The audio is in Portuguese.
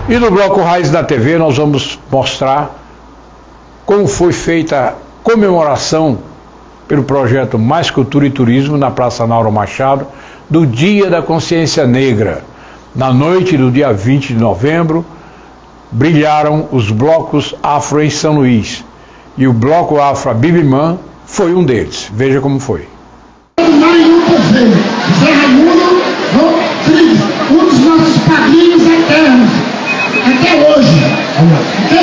E no bloco Raiz da TV nós vamos mostrar como foi feita a comemoração pelo projeto Mais Cultura e Turismo na Praça Nauro Machado do Dia da Consciência Negra. Na noite do dia 20 de novembro, brilharam os blocos afro em São Luís. E o bloco afro Bibimã foi um deles. Veja como foi. Mais um conselho, Zé Raimundo Rodrigues, um dos nossos padrinhos eternos, até hoje.